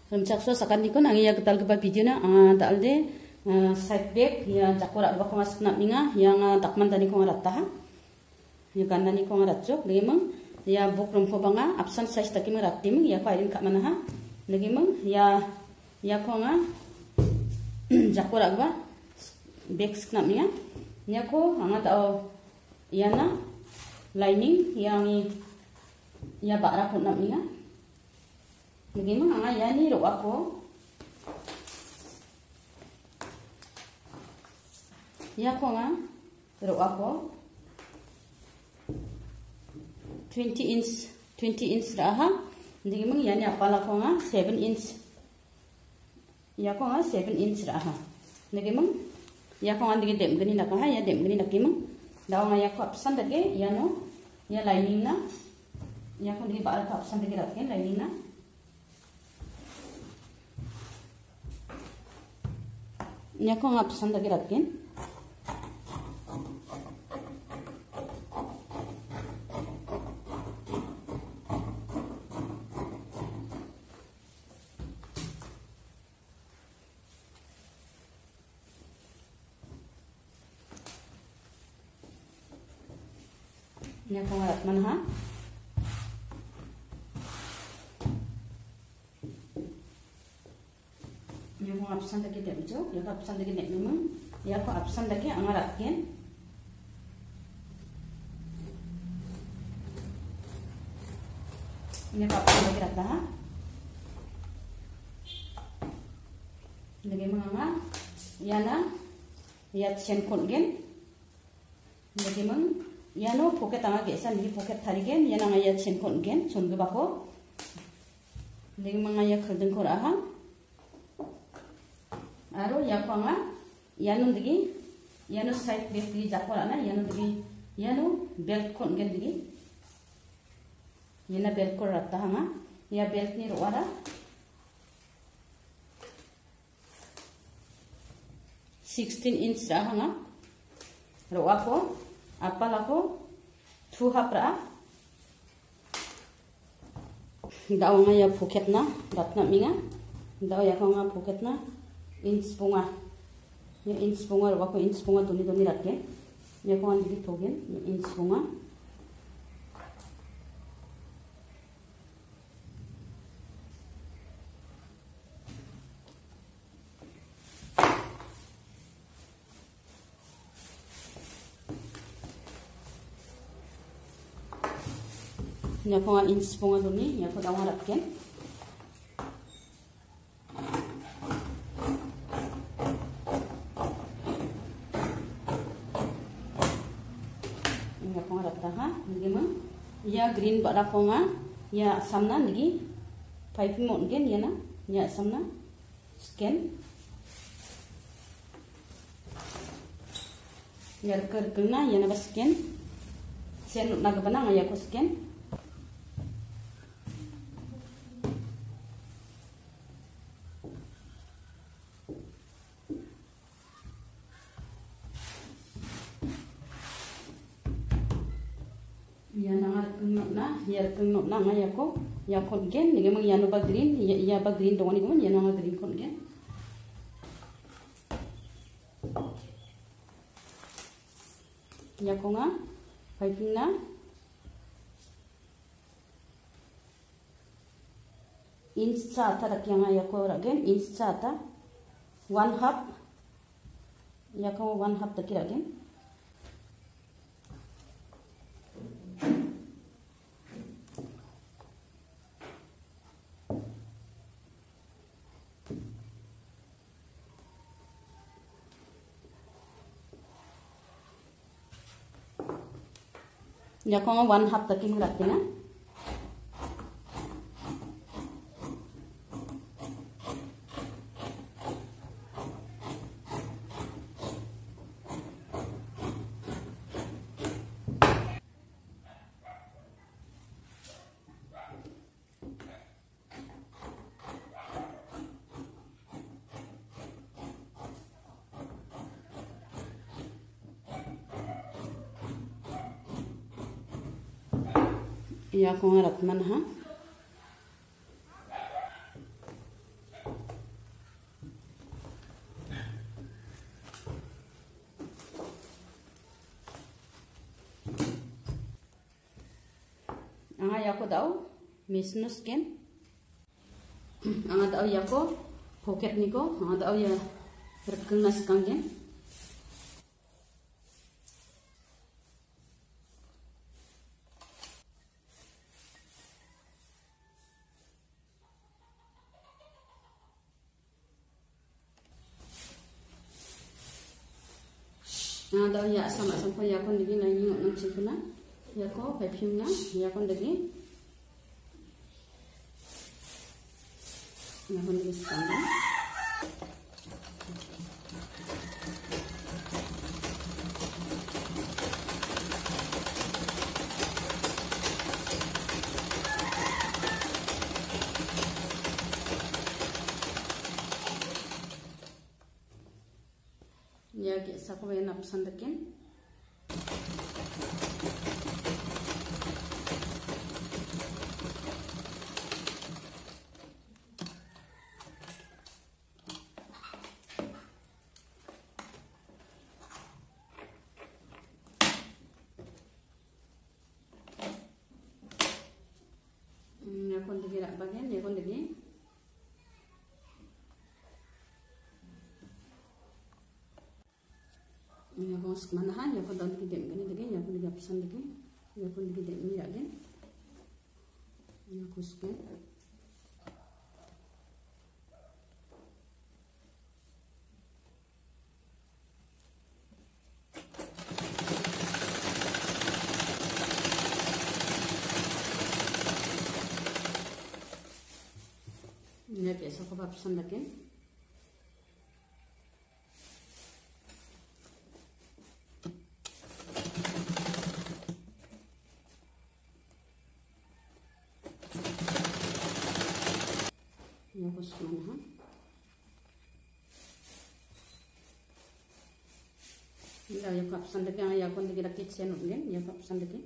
Rumcakso sakannikon ang iya ketal kepa video na dalde side back ya jakora ba ko mas na minga yang takman tani ko ngarat ha ya ganda ni ko ngarat jok lemang ya bok rum ko banga absent size takim ratim ya ko irin ka mana ha lemang ya ko nga jakora ba back na minga nya ko anga tao ya na lining yang ya bakra ko na minga lemang anga ya ni ro ako ya ko nga ro ako 20 inch raha ndigi mang yani apala ko nga 7 inch ya ko nga 7 inch raha ndigi mang ya ko nga ndigi dem gani na ha ya dem gani na kimang daw nga ya ko apsan dage ya no ya lining na ya ko ndigi baal ka apsan dage ratken lining na ya ko nga apsan dage ratken nya ko ngarat man ha nya ko absan dake dem jo ya ko absan dake dem memang ya ko absan dake angarat ken nya ko absan dake rata ha lagi manga ya na ya chen kon gen lagi mang yano pocket anga gesan ni pocket tharigen yana nga ya chen kon gen songe bako ling manga ya khaldeng ko raha aro ya panga yano digi yano side back digi jakora na yano digi yano belt kon gen digi yana belt ko ratta hanga ya belt ni roara 16 inch raha nga roa ko apa lako 2 hapra daw nga ya pocket na ratna minga daw ya ko nga pocket na inch bunga ya inch bunga ro ko inch bunga doni ratke ya ko andi togen inch bunga nya ko nga inch bunga doni nya ko daw ratken nya ko ratta ha ngima ya green bara ko nga ya samna nigi piping mon gen ya na ya samna scan ya kerkena ya na scan sen nagabana nga ya ko scan ya keng na nga ya kon gen ni mang yano ba green ya ba green dong ni kon ya nga green kon gen ya ko nga piping na inch cha ta rak yang ya ko ra gen inch cha ta 1/2 ya ko 1/2 ta kira gen ya ko nga 1/2 takim ratte na ya ko ngarat man ha anga yako dau misnu scan anga dau yako pocket niko anga dau ya rekengnas kanggen ada ya sama sampai ya kon digi nai ngok nang cikuna ya ko perfume na ya kon digi sekarang ya kita aku yang napsan dekin ya kon digi rak bagian ya kon digi ya kon semanahan ya kon dagi dem gani dagi ya kon digi apsan dagi ya kon digi dem ni lagi ya kusken ya biasa ko apsan dagi ya bos mana ya kapsan dagi ya kon digi rak kitchen ugen ya kapsan dagi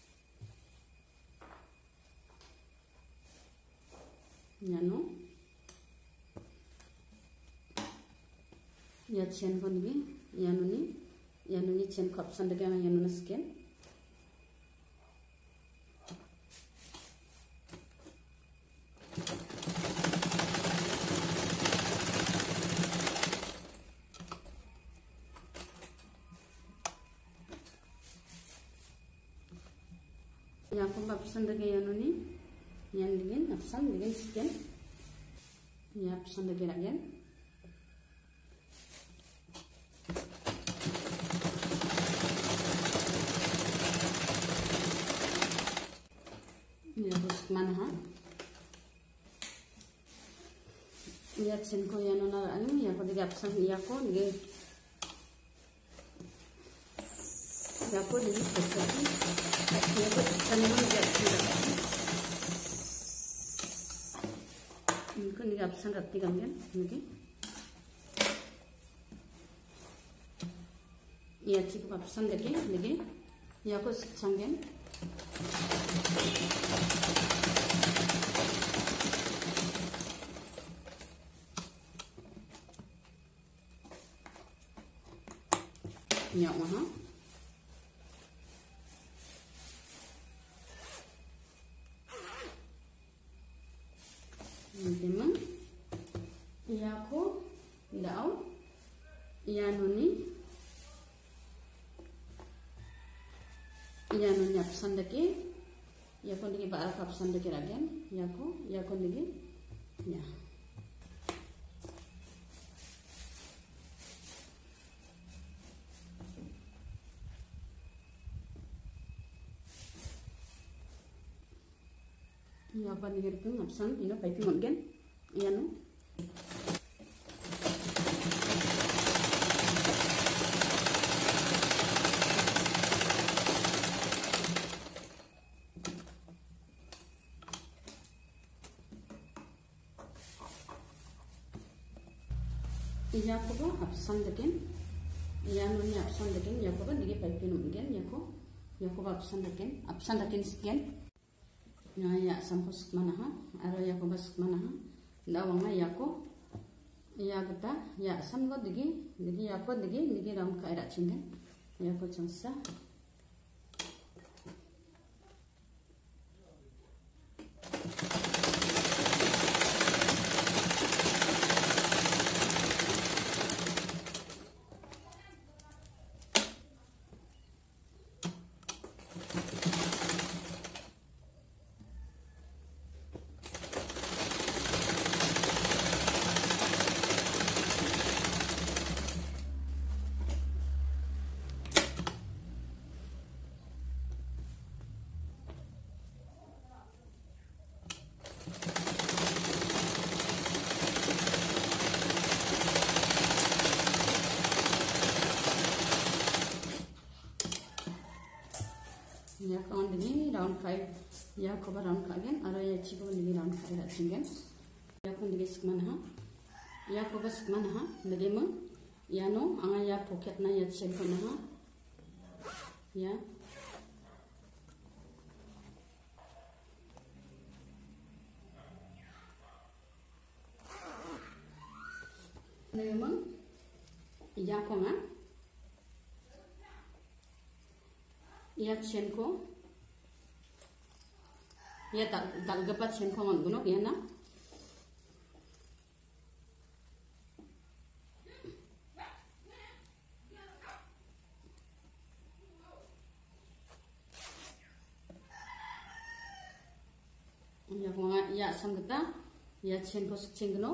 nyano ya chen kon digi yanuni chen kapsan dagi yanuna skin ya aku apsan dagi yanuni yan digin apsan digin skin ya apsan dagi ragen ya bos mana ha ya chen ko yanuna ani ya ko digi apsan ya ko digi seperti ya ko tanaman ya ini nih apsan rati kanggen ini ya cukup apsan lagi ya aku secanggen nyak mana teman ya aku dau ya nuni apsan dagi ya kon digi baal apsan dagi ragen ya kon digi ya ya apa nih gitu apsan ini piping again ya no iya ko apsan degen iya no ni apsan degen ya ko digi piping again ya ko apsan degen skin nah ya sampus mana ha aro ya ko bas mana ha dawanga ya ko ya kita ya sam go digi ya ko digi ram ka ira chinga ya ko changsa Ya ko ba round kagen aro ya chibo nigi round kagen singen ya ko nigi sikmana ha ya ko ba sikmana ha nigi mo ya no anga ya pocket na ya chen ko na ha ya nigi mo ya ko nga ya chen ko ya tak gapat chen ko ngon gunok ya na ya ko nga ya sam gata ya chen ko chen gunok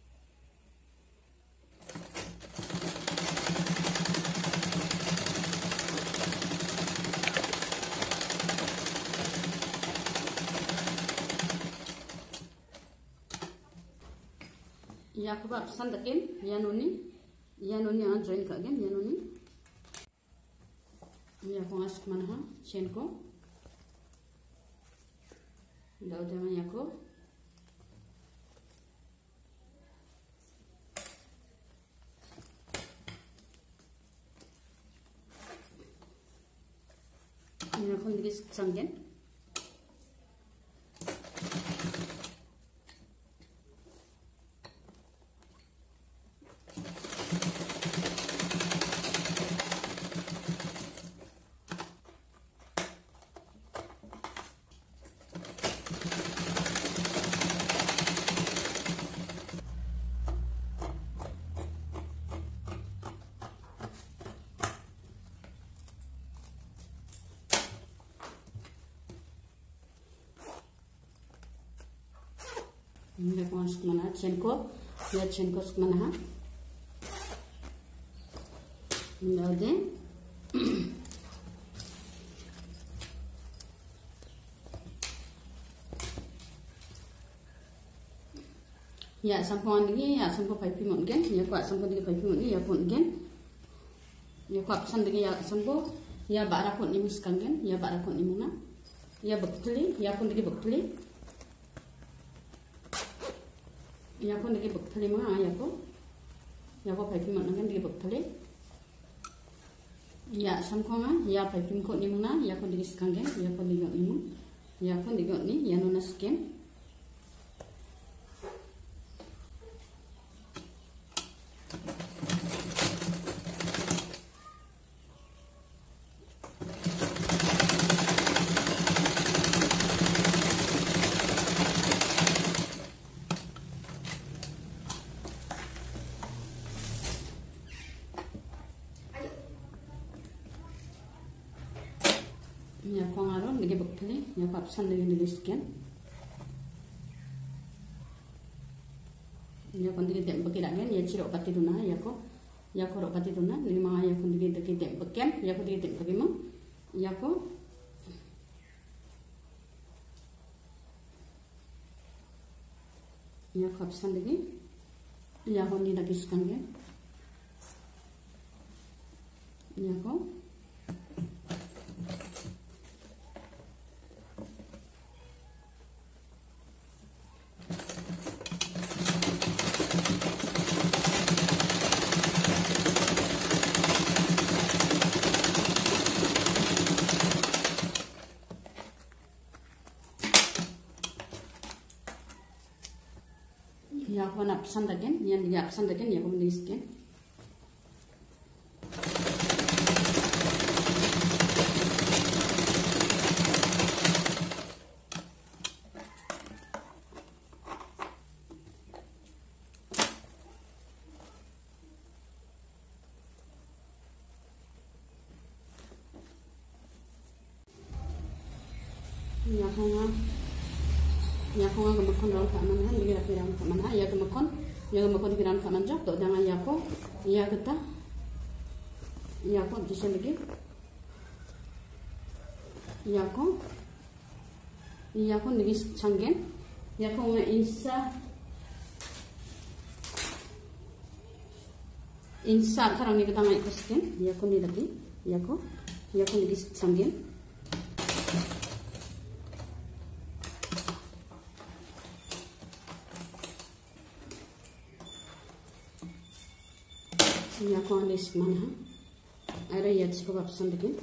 ya ko ba san dakin ya noni ang join kagen ya noni ya ko ngas mana ha chen ko daw dama ya ko ya ko ngi sangen ya ko ngas mana chen ko ya chen ko mana ha daw de ya sampo ngi ya sampo pai pi mon gen ya ko sampo ngi pai pi mon ya pun gen ya ko san ngi ya sampo ya bara pun ni muskan gen ya bara pun ni muna ya bektuli ya pun ngi bektuli ya ko ngi bektuli ma ya ko pai pi mon gen ngi bektuli ya sampo ma ya pai pi ko ni muna ya ko ngi skan gen ya ko ngi ni mu ya ko ngi ni ya no na sken ya ko ngaron ngi bektuli ya ko apsan ngi sken ya ko ngi dem bekirangen ya ciro pati duna ya ko ro pati duna ni ma ya ko ngi dem beken ya ko ngi dem bagimo ya ko apsan ngi ya ko ngi lagi skan gen ya ko ya ko napsan dagen yan ya apsan dagen ya ko nisken ya ko nga makon raw ka man han ngi rapiram ka man ya ko makon piram ka man jok to danga ya ko gata ya ko dise lagi ya ko ngi changen ya ko nga insa karang ni gata ngai ko sken ya ko ni lagi ya ko ngi changen Ya ko alis mana ha. Ara ya chiko bapsan deke.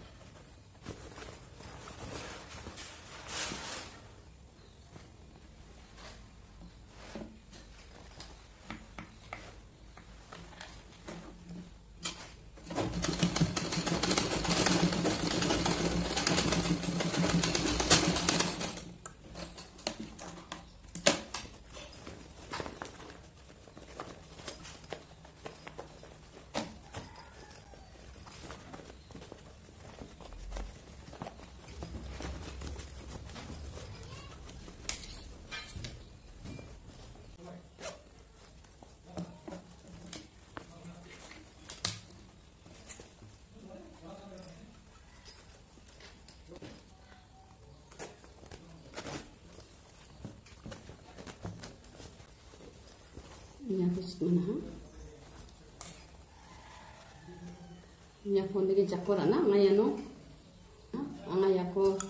Ya kus mana ha. Ya ko ndege jakora na ngaya no. Angaya ko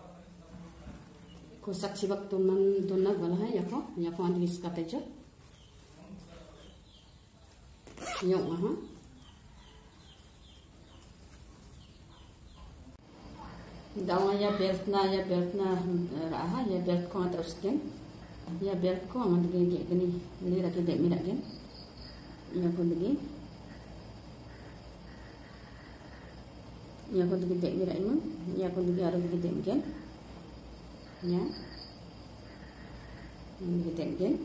saksi bak tunan bala ha ya ko andi skate jo. Nyok ha. Dawa ya belt na raha ya belt ko terus kan. Ya belt ko ang gini ini lagi dek mirak kan ya ko lagi ya ko lagi dek mirak ini ya ko lagi harus lagi dek kan ya ini lagi dek kan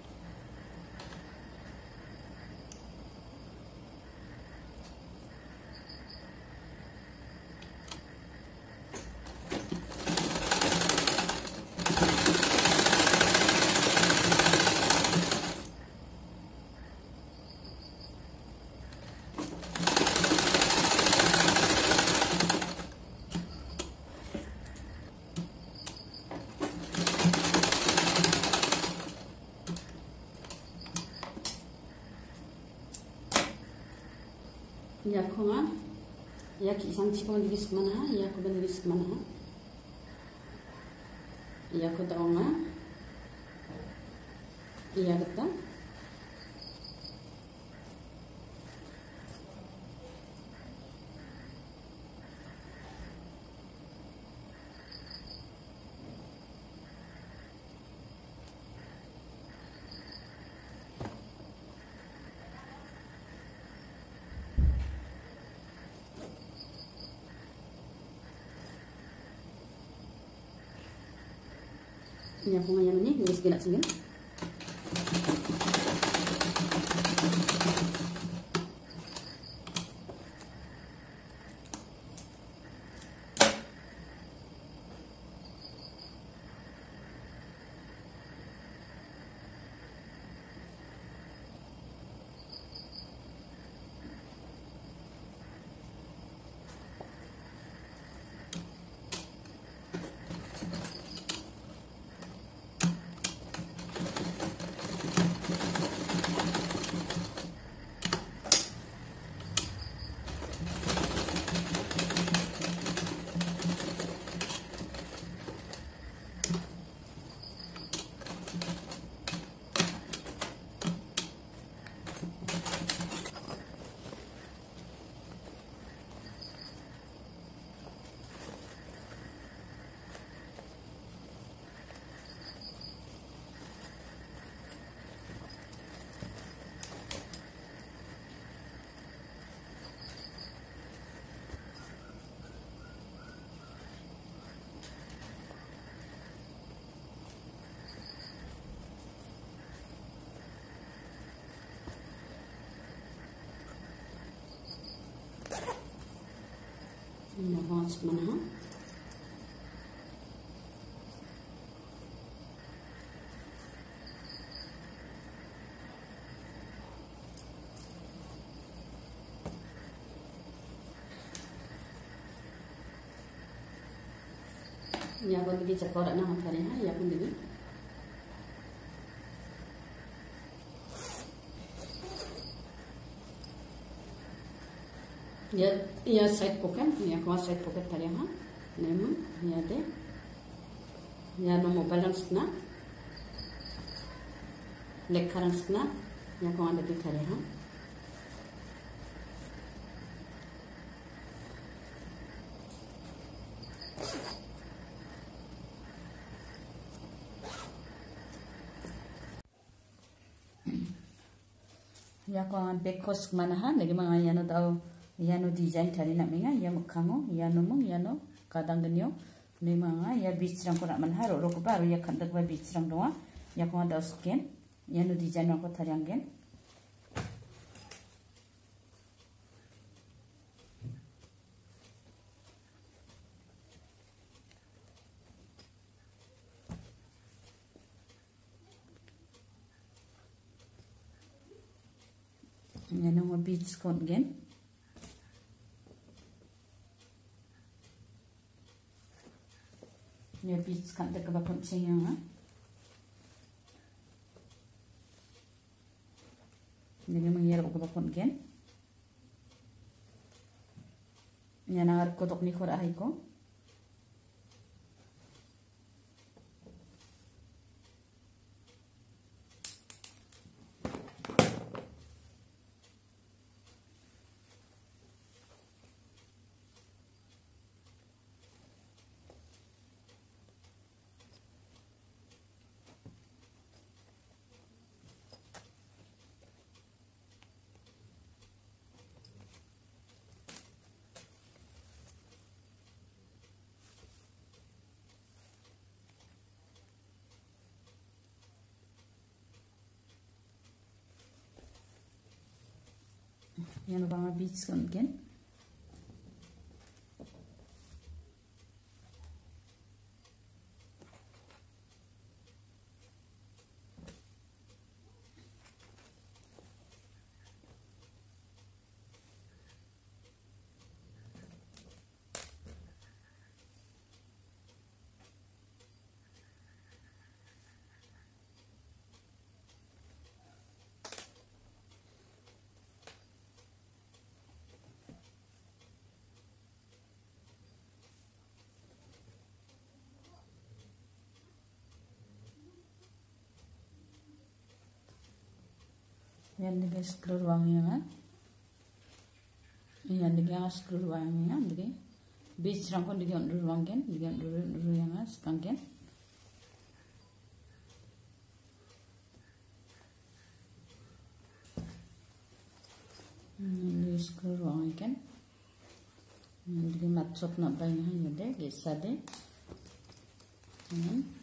ya ko nga ya ki isang chiko ndigis mana ha ya ko ndigis mana ha ya ko daw nga ya kita ya ko nga yan ni segala sini Nabas mana? Ya pun lagi cakap nak makan ya pun lagi. Ya side pocket, ya kau side pocket tadi ha, memang ya deh, ya no balance na, leg balance na, ya kau ada di tadi ha, Ya ko ang bekos manahan lagi mga yano daw yano design tadi nak minga ya mukhango yano mung yano kadang genyo ni mga ya beach rang ko nak manharo ro ko baru ya kandak ba beach rang doa ya ko daw skin yano design ko tarianggen yan ang beads ko again. Yung beads kan da kaba kunci yang ha. Ini mengira kaba kun again. Yan ang kodok ni korahay ko. Yan ang mga beads ko again. Yan digay screw ruang yang yan digay screw ruang yang digay beach rang kon digay ruang gen digay yang skanggen ini screw ruang gen digay matchot na bay yang de gesa de